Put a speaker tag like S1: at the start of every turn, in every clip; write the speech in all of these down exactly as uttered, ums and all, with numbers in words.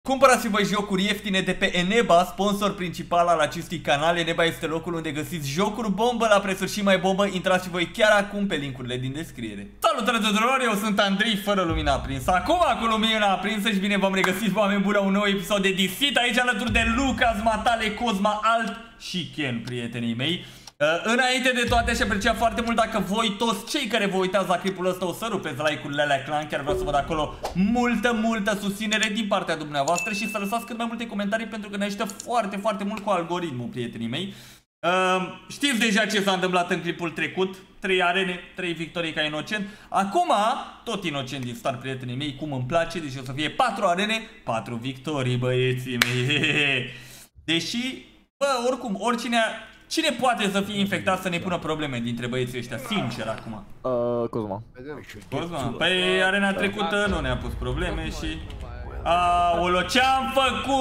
S1: Cumpărați-vă jocuri ieftine de pe Eneba, sponsor principal al acestui canal. Eneba este locul unde găsiți jocuri bombă la prețuri și mai bombă. Intrați și voi chiar acum pe linkurile din descriere. Salutare tuturor, eu sunt Andrei, fără lumina aprinsă. Acum cu lumina aprinsă și bine v-am regăsit, oameni buni, la un nou episod de Deceit. Aici alături de Lucas, Matale, Cosma, Alt și Ken, prietenii mei. Uh, înainte de toate, aș aprecia foarte mult dacă voi toți cei care vă uitați la clipul ăsta o să rupeți like-urile alea clan. Chiar vreau să văd acolo multă, multă susținere din partea dumneavoastră și să lăsați cât mai multe comentarii pentru că ne ajută foarte, foarte mult cu algoritmul, prietenii mei. uh, Știți deja ce s-a întâmplat în clipul trecut. Trei arene, trei victorii ca inocent. Acum, tot inocent din start, prietenii mei, cum îmi place. Deci o să fie patru arene, patru victorii, băieții mei. Deși, bă, oricum, oricine... Cine poate să fie infectat să ne pună probleme dintre băieții ăștia, sincer acum?
S2: Uh, Cosma.
S1: Cosma? Păi arena trecută nu ne-a pus probleme și... Aolo, ce-am făcut?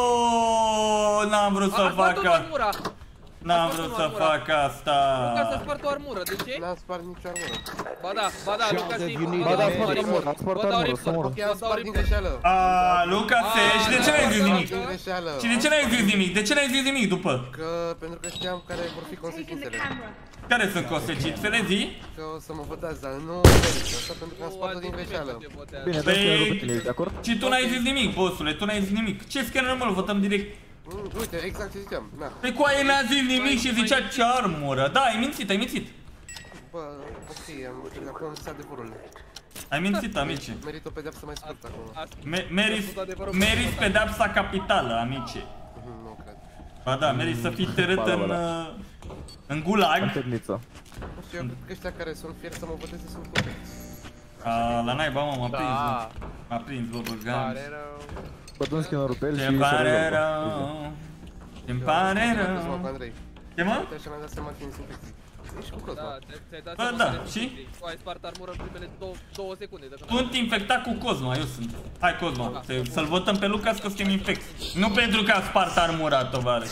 S1: N-am vrut să fac asta. N-am vrut să fac asta.
S3: Lucas a spart o armură, de ce?
S4: N-am spart nicio armură.
S3: Ba da, ba da, Lucas e...
S2: Ba da, a spart armură, a spart armură, să moră.
S4: Ok, am spart din greșeală.
S1: Aaa, Lucas, și de ce n-ai zis nimic? Și de ce n-ai zis nimic? De ce n-ai zis nimic după?
S4: Că, pentru că știam care vor fi consecințele.
S1: Care sunt consecințele, zi?
S4: Că o să mă votați, dar nu merită asta pentru că am spart-o din greșeală.
S2: Bine, dar să ne rupe tine, de acord?
S1: Și tu n-ai zis nimic, bossule, tu n-ai zis nimic. Ce scanner, mă, îl votăm direct?
S4: Mm, uite, exact ce ziceam, na.
S1: Pe cu aia n-a zis nimic și zicea ce armură. Da, ai mințit, ai mințit.
S4: Bă, ok, am văzut, acum am zis adevărul.
S1: Ai mințit, amice.
S4: Merit o pedeapsă mai scurtă acum.
S1: Meriți pedeapsa capitală, amice.
S4: Nu cred.
S1: Ba da, meriți să fii tărât în... în gulag.
S2: În temniță.
S4: Nu știu, eu cred că ăștia care sunt fieri să mă voteze sunt corecți.
S1: A, la naiba, mă, m-a prins, mă. M-a prins, bă, băgam.
S2: Bă, dă-mi skin-ul pe el și...
S1: Ce-mi pare rău. Ce-mi pare rău. Ce, mă?
S4: Uite, așa mi-am dat seama că sunt infecții. Ești cu Cosma.
S3: Da, ți-ai dat
S1: Bă,
S3: seama
S1: da,
S3: că
S1: și?
S3: tu ai spart armură în primele două secunde.
S1: Sunt infectat cu Cosma, eu sunt. Hai, Cosma, să-l votăm pe Lucas că suntem infecți. Nu pentru că a spart armura, tovarăș.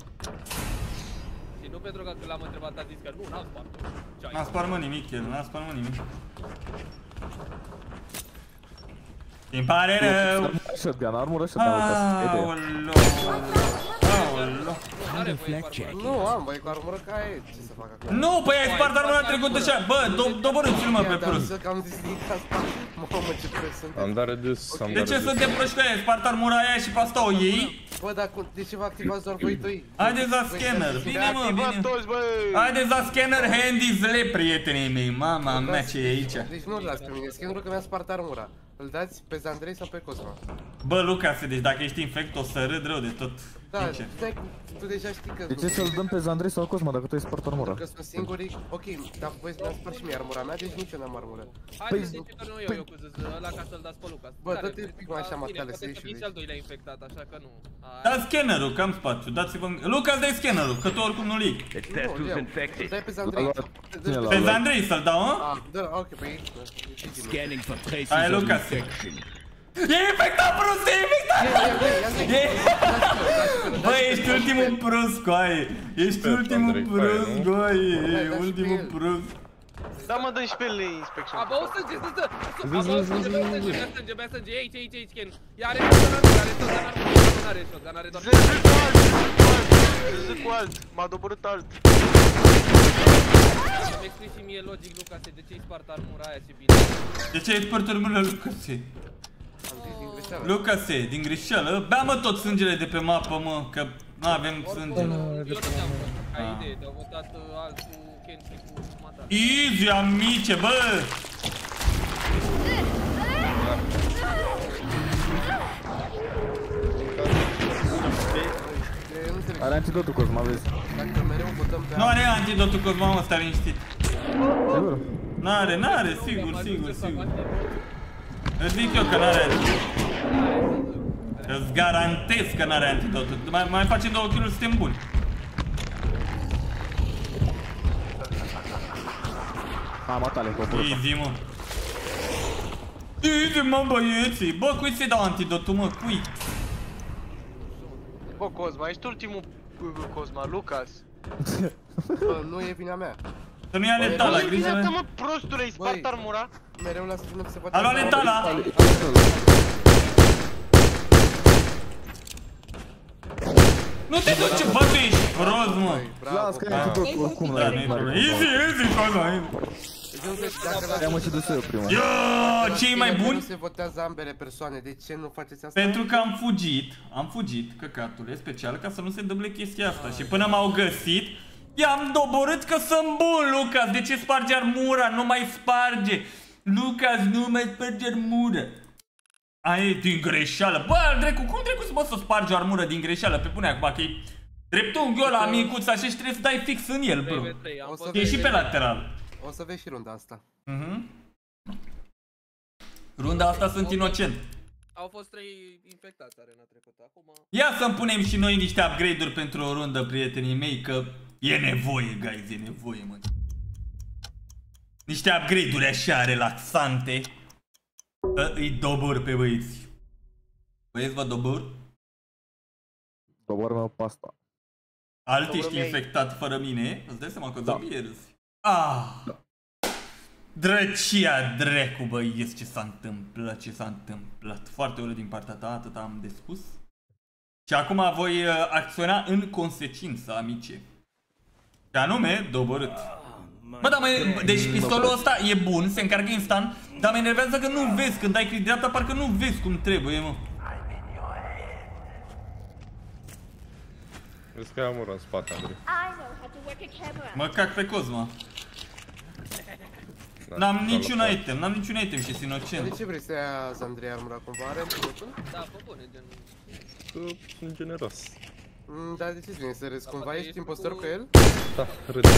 S3: Și nu pentru că l-am întrebat, a zis că nu, n-am spart.
S1: N-a spart, mă, nimic, el, n-a spart, mă, nimic. Îmi pare rău.
S2: Shotgun, armură, shotgun, Lucas.
S1: Aoleu. Aoleu.
S4: Nu am, băi, cu armură ca e, ce să fac acum?
S1: Nu, păi ai spart armura trecută așa. Bă, doborâți-l, mă, pe prost.
S4: Am zis din asta. Mamă, ce prost sunt.
S5: Am dat redus, am
S1: De ce suntem proști cu aia? Ai spart armura aia și pe asta o iei?
S4: Bă, dar de ce vă activați doar voi doi?
S1: Haideți la scanner, bine, mă, bine. Haideți la scanner handy-zle, prietenii mei. Mama mea, ce e aici.
S4: Deci nu-l las pe mine, scannerul că mi-a spart armura. Îl dați pe Andrei sau pe Cosma?
S1: Bă, Lucas, deci dacă ești infect o să râd rău de tot.
S4: Da, stai, tu deja știi că...
S2: De ce să-l dăm pe Andrei sau Cosma dacă tu ai spart armura?
S4: Pentru că sunt singurii... Ok, dar voi mi-am spart și mie armura mea, deci nici eu n-am armură.
S3: Hai să zici că nu eu, eu cu zis, ăla ca să-l dați pe Lucas.
S4: Bă, dă-te pic mai așa, Matale, să ieși
S3: și al doilea infectat, așa că nu.
S1: Da scannerul, că am spațiu, dați-vă... Lucas, dai scannerul, că tu oricum nu-l iei.
S4: Dai pe Andrei.
S1: Pe Andrei să-l dau, mă?
S4: Ah, da, ok, pe ei.
S6: Scanning for traces
S1: Hai,
S6: of
S1: Lucas.
S6: infection.
S1: E infectat, prost, e infectat! Bă, ești ultimul prost, coaie. Ești ultimul prost, coaie. Ultimul prost.
S7: Da, mă, dă-i și pe ele inspection.
S3: A, bă, o sânge, stă, stă! A, bă, o sânge, bea sânge, bea sânge, bea sânge, aici, aici, aici, Ken. Ia, are shotgun, are shotgun, are shotgun, are doar...
S7: Zic cu alt, zic cu alt, m-a doborât alt.
S3: Mi-a scris și mie logic, Lucase, de ce-i spart armura aia și bine.
S1: De ce ai spart armura, Lucase? Lucase, din greșeală? Bea, mă, tot sângele de pe mapă, mă, că n-avem sânge.
S3: Eu nu te-am votat, ca idee, te-au votat altul, Ken și cu Matale.
S1: Easy, amice, bă!
S2: Are antidotul, Cosma, vezi?
S4: Dacă mereu votăm pe...
S1: Nu are antidotul, Cosma, mă, stai liniștit.
S2: Sigur?
S1: N-are, n-are, sigur, sigur, sigur. Îți zic eu că n-are antidotul. Îți garantez că n-are antidotul. Mai, mai facem două kill-uri, suntem buni.
S2: A, Matale, copură.
S1: Easy, mă. Easy, mă, băieții. Bă, cui să-i dau antidotul, mă? Cui?
S7: Bă, Cosma, ești ultimul Cosma, Lucas.
S4: Bă, nu e vina mea.
S1: Să nu ia letala, grijă.
S7: Băi, mă, prostule, ai spart armura?
S4: Mereu la spune că se poate...
S1: A luat letala! Nu te duci, bă, tu ești prost, mă.
S2: Las că e antidotul, oricum
S1: Da,
S2: la
S1: nu-i problemă. Easy, easy, Cosma.
S2: Ia mă și de eu prima.
S1: Yo, cei mai
S4: Nu
S1: buni?
S4: se votează ambele persoane, de ce nu faceți asta?
S1: Pentru că am fugit, am fugit, căcatule, special, ca să nu se întâmple chestia asta. Și până m-au găsit, i-am doborât că sunt bun, Lucas. De ce sparge armura? Nu mai sparge. Lucas, nu mai sparge armura. Aia e din greșeală. Bă, Drecu, cum Drecu să poți să spargi o armură din greșeală? Pe pune acum că e dreptunghiul ăla micuț așa și trebuie să dai fix în el, bro. E și pe lateral.
S4: O să vezi și runda asta.
S1: Mhm. Runda asta sunt inocent.
S3: Au fost trei infectați arena trecută, acum...
S1: Ia să-mi punem și noi niște upgrade-uri pentru o rundă, prietenii mei, că e nevoie, guys, e nevoie, mă. Niște upgrade-uri așa relaxante. Să îi dobor pe băieți. Băieți, vă dobor?
S2: Dobor meu pasta.
S1: Alti ești infectat fără mine, îți dai seama că da. pierzi. Ah! Drăcia drecu, băieți, ce s-a întâmplat, ce s-a întâmplat. Foarte urât din partea ta, atât am de spus. Și acum voi uh, acționa în consecință, amice. Și anume, doborât. Bă, dar mă, deci pistolul ăsta e bun, se încarcă instant, dar mă enervează că nu vezi, când dai click dreapta, parcă nu vezi cum trebuie, mă.
S5: Vezi că am ură în spate, Andrei.
S1: Mă cac pe Cosma. N-am niciun item, n-am niciun item și sunt inocent.
S4: De ce vrei să ia Zandrei armura cumva? Are antidotul?
S3: Da, pe bune, gen...
S5: Sunt generos.
S4: Mm, dar de ce-ți vine să râzi? Cumva ești impostor cu el?
S5: Da, râde.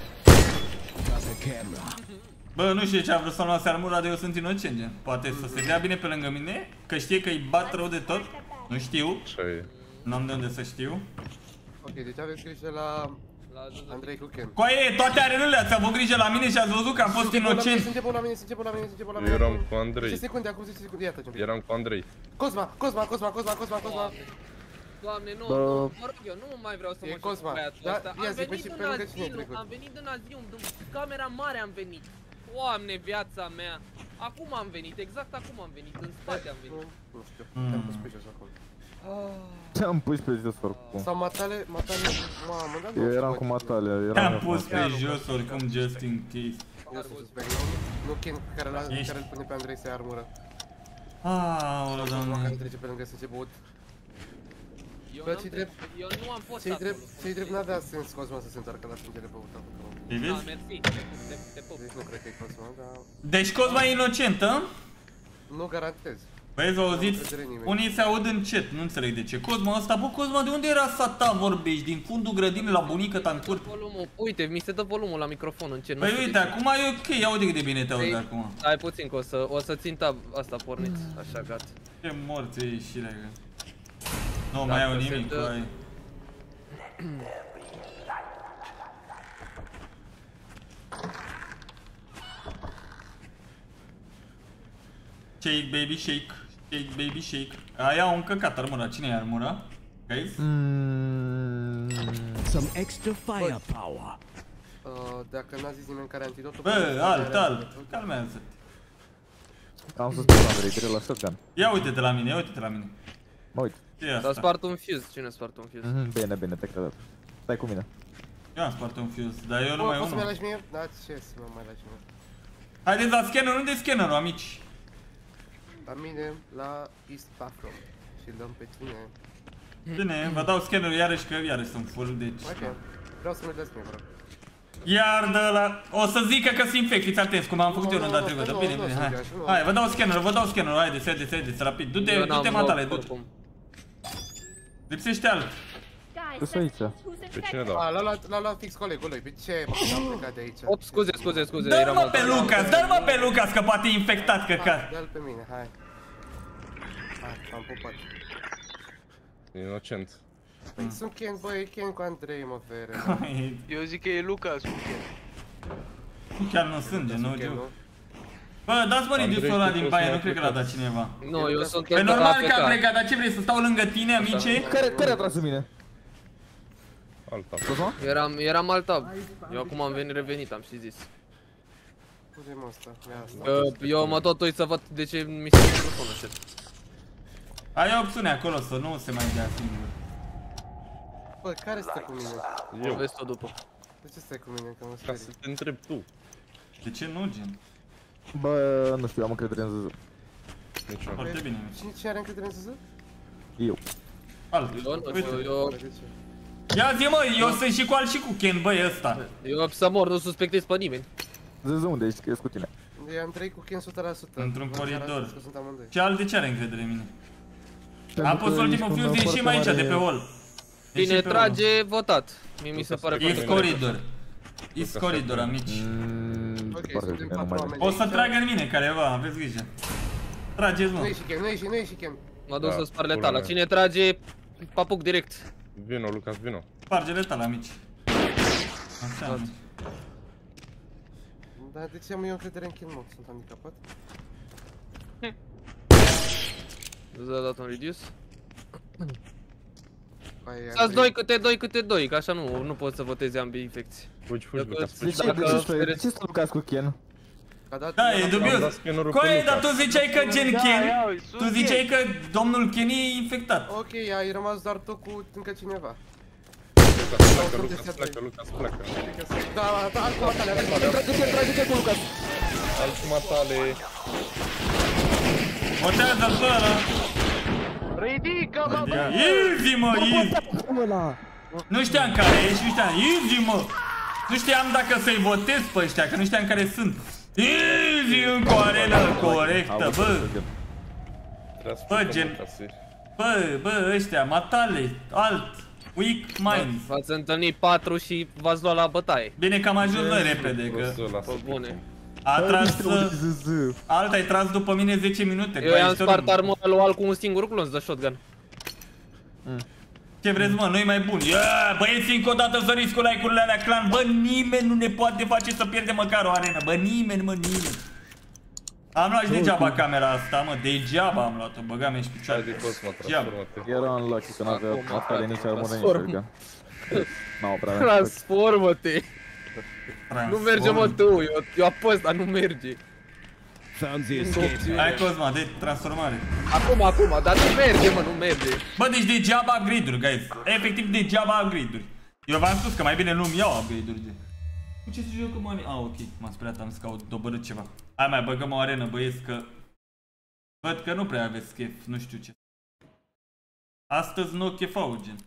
S1: Bă, nu știu ce a vrut să-mi lase armura, de eu sunt inocent, gen. Poate să se dea bine pe lângă mine, că știe că îi bat rău de tot. Nu știu.
S5: Așa e.
S1: N-am de unde să știu.
S4: Ok, deci aveți grijă la... Andrei Cuchen.
S1: Coaie, toate arenele ați avut grijă la mine și ați văzut că am fost inocent.
S4: Sunt la mine, sunt la mine, sunt la mine.
S5: Eu eram cu Andrei.
S4: zece secunde, acum zece secunde, iată ce-mi
S5: Eram cu Andrei.
S4: Cosma, Cosma, Cosma, Cosma, Cosma, Cosma.
S3: Doamne, nu, nu, mă rog eu, nu mai vreau să mă joc cu băiatul ăsta. Am venit în Azium, am venit în Azium, din camera mare am venit. Doamne, viața mea. Acum am venit, exact acum am venit, în spate am venit.
S4: Nu știu, te-am pus pe jos acum.
S2: Te-am pus pe jos oricum.
S4: Sau Matale, Matale, mamă, dar nu.
S2: Eu eram cu Matale, eram
S1: Te-am pus pe jos oricum, just in case.
S4: Eu sunt suspect, nu Ken care îl pune pe Andrei să ia armură.
S1: Aoleu, doamne.
S4: Care trece pe lângă să ce băut. Bă, ce-i drept,
S3: eu nu am fost
S4: ce-i drept, ce-i drept n-avea sens Cosma să se întoarcă la sângele băut acolo.
S1: Îi vezi?
S3: Da, mersi, te pup.
S4: Deci nu cred că e Cosma, dar...
S1: Deci Cosma e inocentă?
S4: Nu garantez.
S1: Băi, vă auziți? Unii se aud în chat, nu înțeleg de ce. Cosma ăsta, bă, Cosma, de unde era sata vorbești? Din fundul grădinii la bunică ta în curt?
S3: Uite, mi se dă volumul la microfon în cer.
S1: Păi uite, acum e ok, aude cât de bine te aude acum.
S3: Hai puțin că o să, o să țin tab asta pornit, așa gata.
S1: Ce morți e și legă. Nu mai au nimic, băi. Shake, baby, shake. Shake, baby, shake. Aia au încăcat armura. Cine e armura? Guys?
S6: Mm, some extra firepower.
S4: Uh, dacă n-a zis nimeni care antidotul...
S1: Bă, alt, alt. Calmează-te.
S2: Am să spun Andrei, trebuie la shotgun.
S1: Ia uite-te la mine, ia uite-te la mine.
S2: Mă uit.
S1: Ce e asta?
S3: Dar spart un fuse, cine spart un fuse?
S2: Mhm, bine, bine, te cred. Stai cu mine.
S1: Eu am spart un fuse, dar eu nu mai
S4: Poți să-mi
S1: unul.
S4: lași mie? Da, ce să mă mai lași mie?
S1: Haideți la scanner, unde e scannerul, amici?
S4: La mine, la East Bathroom. Și dăm pe tine.
S1: Bine, vă dau scannerul iarăși că iarăși sunt full, deci...
S4: Ok, vreau să mă dați mie, vreau.
S1: Iar de la... O să zică că sunt infect, fiți atenți, cum am făcut eu runda trecută. Bine, bine, hai. Hai, vă dau scannerul, vă dau scannerul, haideți, haideți, haideți, rapid. Du-te, du-te, Matale, du-te. Lipsește alt.
S2: Du-se aici.
S5: Pe cine dau?
S4: A, l-a luat fix colegul lui, pe ce am plecat de aici?
S3: Op, scuze, scuze, scuze.
S1: Dă-l mă pe Lucas, dă-l mă pe Lucas, că poate e infectat, căcat.
S4: Dă-l pe mine, hai. Hai, am pupat.
S5: Inocent.
S4: Păi sunt Ken, băi, e Ken cu Andrei, mă fere.
S7: Eu zic că e Lucas cu Ken.
S1: Chiar nu sunt, nu știu. Bă, dați-mă redusul ăla din baie, nu cred că l-a dat cineva.
S3: Nu, eu sunt
S1: Pe normal că am plecat, dar ce vrei, să stau lângă tine, amice?
S2: Care, care a tras în mine?
S5: Alta.
S2: Cosma?
S3: Eram, eram alt tab. Eu acum am venit revenit, am și zis.
S4: Unde-i mă ăsta? Ia asta.
S3: Că eu mă tot uit să văd de ce mi se microfonul așa.
S1: Ai o opțiune acolo să nu se mai dea singur.
S4: Bă, care stă cu mine?
S5: Eu.
S3: Vezi tot după.
S4: De ce stai cu mine, că mă
S5: Ca
S4: sperii?
S5: să te întreb tu.
S1: De ce nu, gen?
S2: Bă, nu știu, am încredere în Zuzu.
S5: Nici eu.
S1: Foarte bine.
S4: Cine ce are încredere în Zuzu?
S2: Eu.
S1: Altul.
S3: Eu nu,
S1: Uite.
S3: eu, eu,
S4: De ce?
S1: Ia zi mă, eu sunt și cu alt și cu Ken, băi, ăsta.
S3: eu să mor, nu suspectez pe nimeni.
S2: Zuzu, unde ești? Că ești cu tine.
S4: Eu am trăit cu Ken o sută la sută.
S1: Într-un
S4: Vă arăt
S1: coridor.
S4: că sunt amândoi.
S1: Ce alt de ce are încredere în mine?
S2: Pentru
S1: Am pus
S2: că
S1: ultimul
S2: ești un
S1: fuse, ieșim aici,
S2: foarte
S1: de pe
S2: mare-
S1: hall.
S3: Cine
S1: Ieșim pe
S3: trage, votat. Mie mi se pare
S1: hall. East
S3: foarte bine.
S1: corridor. East corridor, amici.
S2: Mm,
S4: Ok,
S2: foarte
S4: suntem
S2: bine, nu
S4: patru
S2: mai
S4: oameni.
S1: O să tragă în mine careva, aveți grijă. Trageți,
S4: Nu
S1: mă.
S4: e și Ken, nu e și, nu e și Ken.
S3: Mă duc
S5: Da,
S3: să spar
S5: pula
S3: letala.
S5: mea.
S3: Cine trage, papuc direct.
S5: Vino, Lucas, vino.
S1: Sparge-le tala, amici. Așa, amici.
S4: Dar de ce am eu încredere în Ken, mă? Sunt handicapat?
S3: Îți a dat un reduce.
S4: Păi, am
S3: Stați
S4: trăit-
S3: doi câte doi câte doi, că așa nu, nu pot să voteze ambii infecții.
S5: Fugi, fugi,
S3: Eu
S5: Lucas,
S3: că-
S2: De
S5: fugi.
S2: ce,
S3: Dacă
S2: de ce stai, de
S3: vedeți-
S2: ce stai Lucas cu Ken?
S4: A dat-
S1: Da, e
S5: Am
S1: dubios.
S5: dat scannerul pe
S1: Coe, dar
S5: Lucas.
S1: tu ziceai că gen
S7: Ia,
S1: Ken,
S7: ia, îi sun
S1: tu ziceai
S7: Ken.
S1: că domnul Ken e infectat.
S4: Ok, ai rămas doar tu cu încă cineva.
S5: Lucas, pleacă, Lucas, pleacă, Lucas, pleacă.
S4: Da, da, acum tale, acum tale.
S2: Trage-te, trage-te cu Lucas!
S5: Altuma tale.
S1: Botează-l pe ăla.
S7: Ridică-mă, bă!
S1: Easy, mă, easy. Nu știam care ești, nu știam. Easy, mă. Nu știam dacă să-i votez pe ăștia, că nu știam care sunt. Easy, încă o arenă corectă, bă.
S5: Trebuie să
S1: Bă,
S5: fugăm,
S1: gen-
S5: Lucas, e-
S1: Bă, bă, ăștia, matale, alt, weak minds.
S3: V-ați întâlnit patru și v-ați luat la bătaie.
S1: Bine că am ajuns noi repede, că
S5: Prostul ăla,
S3: Pe
S5: să
S3: bune.
S5: fugim.
S1: a tras,
S2: Zuzu.
S1: alt ai tras după mine zece minute.
S3: Eu
S1: cu
S3: i-am
S1: ajutorul.
S3: spart armura lui Al cu un singur glonț de shotgun.
S1: Ce vreți, mă, noi mai buni. Yeah, băieți, încă o dată săriți cu like-urile alea, clan. Bă, nimeni nu ne poate face să pierdem măcar o arenă. Bă, nimeni, mă, nimeni. Am luat și degeaba camera asta, mă, degeaba am luat-o, băga-mi și
S5: Hai
S1: picioare.
S5: de Cosma,
S1: Degeaba.
S5: transformă-te.
S2: Era în lucky că n-avea
S3: Acum,
S2: asta de nici armură, nici
S3: transform.
S2: shotgun. N-au prea avea.
S3: Transformă-te! Nu merge, mă, tu, eu, eu apăs, dar nu merge.
S6: Found the escape.
S1: Hai, Cosma, de transformare.
S3: Acum, acum, dar nu merge, mă, nu merge.
S1: Bă, deci degeaba upgrade-uri, guys. Efectiv, degeaba upgrade-uri. Eu v-am spus că mai bine nu-mi iau upgrade-uri. gen. Cu ce să jucăm mani? Ah, ok, m-am speriat, am să caut dobărât ceva. Hai mai băgăm o arenă, băieți, că... Văd că nu prea aveți chef, nu știu ce. Astăzi nu chefau, gen.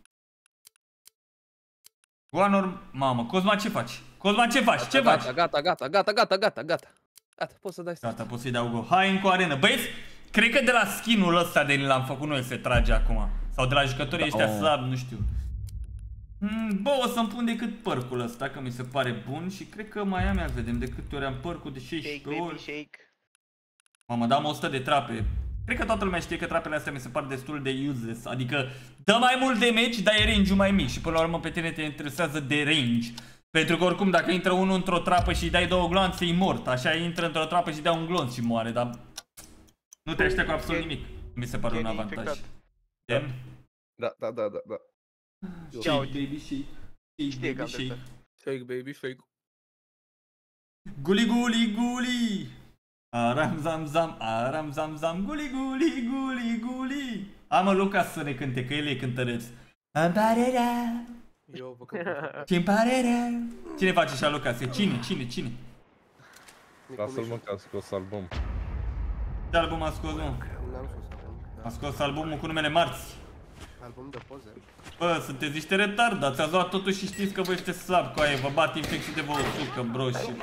S1: Guanor, mamă, Cosma, ce faci? Cosma, ce faci? Ce faci?
S3: Gata, gata, gata, gata, gata, gata, gata. Gata, poți să dai start.
S1: Gata, pot să-i dau go. Hai încă o arenă. Băieți, cred că de la skin-ul ăsta de l-am făcut noi se trage acum. Sau de la jucătorii ăștia
S2: Oh.
S1: slabi, nu știu. Mm, bă, o să-mi pun decât părcul ăsta, că mi se pare bun și cred că mai am, ia vedem de câte ori am părcul de
S7: Shake,
S1: șaisprezece
S7: baby,
S1: ori.
S7: shake.
S1: Mamă, dam o sută de trape. Cred că toată lumea știe că trapele astea mi se par destul de useless. Adică dă mai mult damage, dar e range-ul mai mic. Și până la urmă pe tine te interesează de range. Pentru că oricum dacă intră unul într-o trapă și îi dai două gloanțe, e mort. Așa intră într-o trapă și dai un glonț și moare, dar nu te aștept cu absolut nimic. Mi se pare un
S7: Ken e
S1: avantaj.
S7: infectat.
S1: Ken?
S5: Da, da, da, da, da.
S1: Shake, baby, shake. Shake,
S7: Știe că
S1: baby,
S7: am
S1: shake.
S7: dreptate.
S3: Shake, baby, shake.
S1: Guli, guli, guli. Aram, zam, zam, aram, zam, zam. Guli, guli, guli, guli. Amă, Lucas să ne cânte, că el e cântăreț. Îmi pare rău.
S3: Eu vă cânt.
S1: Ce-mi pare rău. Cine face așa, Lucas? E cine? Cine? Cine?
S5: Lasă-l mă că a scos album.
S1: Ce album a scos, mă?
S4: N-am spus acum.
S1: A scos albumul cu numele Marți.
S4: Album de poze.
S1: Bă, sunteți niște retardați, ați luat totul și știți că voi sunteți slabi, coaie, vă bat infecții de vă usucă, bro, și...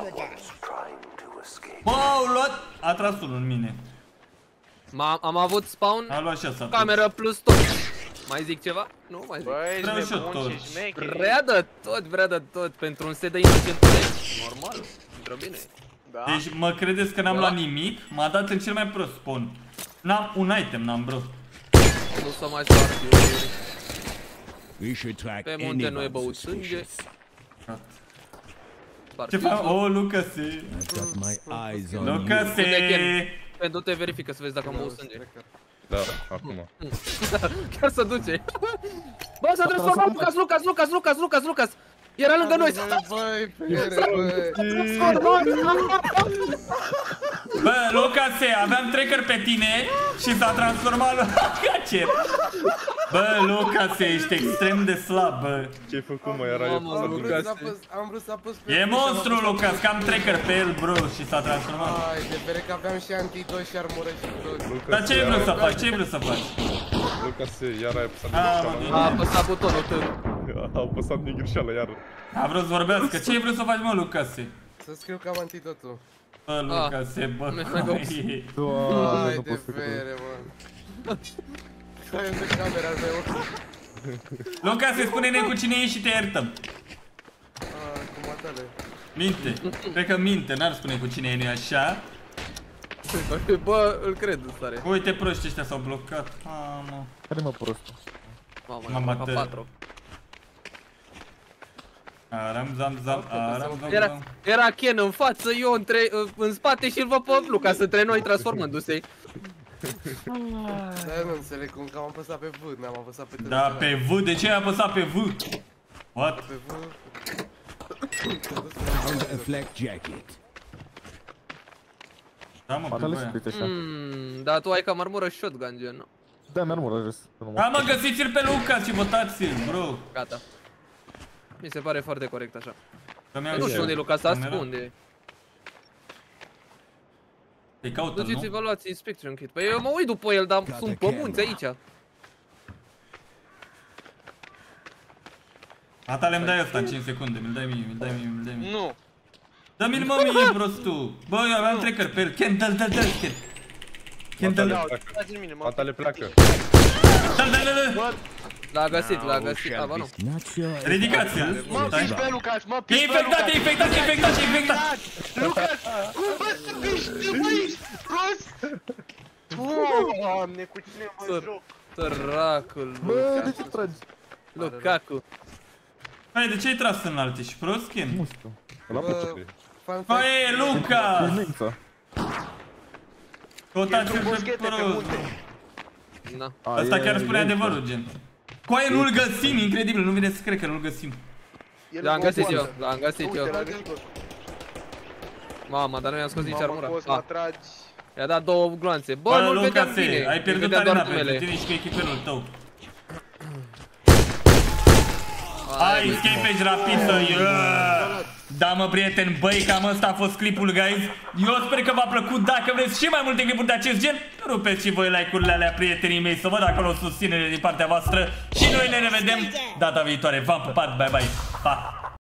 S1: Bă, au luat... A tras unul în mine.
S3: M-am- Am avut spawn,
S1: A luat și asta.
S3: cameră plus tot. Mai zic ceva? Nu mai zic.
S7: Băi,
S1: Vreau și eu
S7: ești nebun
S1: tot.
S7: și șmecheri.
S3: Vrea de tot, vrea de tot. Pentru un set de inocenturi, normal, intră bine.
S7: Da.
S1: Deci mă credeți că n-am
S3: Da.
S1: luat nimic? M-a dat în cel mai prost spawn. N-am un item, n-am, bro.
S3: Nu să mai spart eu.
S6: We should track
S3: Pe munte nu e
S6: anyone
S3: băut sânge.
S6: suspicious.
S3: Spart
S1: Ce fac?
S3: fișul.
S1: Oh, Lucase.
S6: I've got my eyes on you.
S1: Lucase.
S3: Pentru te verifică să vezi dacă am băut sânge.
S5: Da, acum.
S3: Chiar se duce. Bă, s-a transformat Lucas, Lucas, Lucas, Lucas, Lucas, Lucas. Era lângă noi.
S4: Băi, pe ele, băi.
S1: Bă, Bă, Lucase, aveam tracker pe tine și s-a transformat în Hacer. Bă, Lucase, ești extrem de slab, bă.
S5: Ce-ai făcut, mă? Era
S3: Mamă,
S5: eu.
S3: Lucase.
S4: Am vrut să apăs pe...
S1: E monstru, Lucas, că am tracker pe el, bro, și s-a transformat.
S4: Hai, de bere că aveam și antidote și armură și tot.
S1: Dar ce ai vrut să faci? Ce ai vrut să faci?
S5: Lucase, iar ai apăsat
S1: Ah,
S5: din
S1: mă,
S5: greșeală.
S3: A apăsat butonul tău.
S5: A apăsat din greșeală, iar.
S1: A vrut să vorbească. Ce ai vrut să faci, mă, Lucase?
S4: Să scriu că am antidotul.
S1: Bă, Lucase, bă.
S4: Hai,
S2: Doamne, nu
S4: de
S2: pot să cred.
S4: bere, mă. Hai unde camera meu.
S1: Lucase, spune-ne cu cine ești și te iertăm.
S4: Ah, cu matale.
S1: Minte. Cred că minte, n-ar spune cu cine e, nu așa?
S3: Bă, îl cred în stare.
S1: Uite, proști ăștia s-au blocat. Ah, mă.
S2: Care mă prostul?
S3: Mamă,
S1: Mama
S3: ca
S1: tău.
S3: patru.
S1: Aram, zam, zam, aram, zam,
S3: Era,
S1: zam.
S3: era Ken în față, eu între, în spate și îl văd pe Lucas între noi transformându-se.
S4: Da, nu înțeleg cum că am apăsat pe V, n-am apăsat pe
S1: Da, pe V, de ce ai apăsat pe V? What?
S4: Pe V.
S6: Found a flak jacket.
S1: Da, mă, pe
S2: Matale
S1: băia.
S2: sunt așa.
S3: Mmm, dar tu ai cam armură shotgun, gen, nu?
S2: Da, mi-ar mă jos.
S1: Da, mă, găsiți-l pe Lucas și votați-l, bro.
S3: Gata. Mi se pare foarte corect așa.
S1: Că mi-am
S3: Nu
S1: și
S3: știu
S1: eu
S3: unde e Lucas, se
S1: camera.
S3: ascunde.
S1: Îi caută,
S3: Duceți-vă,
S1: nu?
S3: luați inspection kit. Păi eu mă uit după el, dar sunt pămânți aici.
S1: Ata le-mi dai ăsta în cinci secunde, mi-l dai mie, mi-l dai mie, mi-l dai mie.
S7: Nu.
S1: Dă-mi-l mă mie, prostul. Bă, eu aveam tracker pe el. Ken, dă-l, dă-l, dă-l, Ken. Ken, dă-l.
S7: Ia, dați în mine, mă.
S5: Matale pleacă.
S1: Dă-l, dă-l, dă-l.
S3: L-a găsit, l-a găsit, a, bă, nu.
S6: Not sure. if
S1: Ridicați-l.
S7: Mă piși pe Lucas, mă
S1: E
S7: piși pe
S1: infectat,
S7: Lucas.
S1: e infectat, e infectat, e infectat.
S7: Lucas, cum bă să piși tu aici? Prost? Doamne, cu cine mă joc?
S3: Săracul
S2: Bă, de
S3: Lucas.
S2: ce tragi?
S3: Lukaku.
S1: Hai, de ce ai tras în alte și prost, Ken?
S2: Nu știu.
S5: Ăla pe ce?
S4: Fun fact,
S1: Hai, Luca!
S2: Mința.
S1: Căutați-l
S7: Pentru
S1: pe
S7: boschete pe
S1: prost.
S7: munte.
S3: Na.
S1: Asta chiar spune adevărul, gen. Coaie, nu-l găsim, incredibil, nu vine să cred că nu-l găsim.
S7: El
S3: L-am
S7: mă
S3: găsit
S7: omoară.
S3: eu, l-am găsit
S7: Uite,
S3: eu.
S7: l-a găsit.
S3: Mama, dar nu mi-am scos nici
S7: Mamă,
S3: armura.
S7: Cos,
S3: Ah,
S7: mă tragi.
S3: i-a dat două gloanțe. Bă,
S1: Bă,
S3: nu-l vedeam
S1: Lucase,
S3: bine.
S1: ai
S3: îi
S1: pierdut
S3: vedeam doar
S1: arena pentru
S3: numele.
S1: tine și cu echipelul tău.
S3: Ai,
S1: Ai, escape rapidă, yeah! Da, mă, prieteni, băi, cam ăsta a fost clipul, guys. Eu sper că v-a plăcut. Dacă vreți și mai multe clipuri de acest gen, rupeți și voi like-urile alea, prietenii mei, să văd acolo susținere din partea voastră. Și noi ne revedem data viitoare. V-am pupat, bye bye, pa!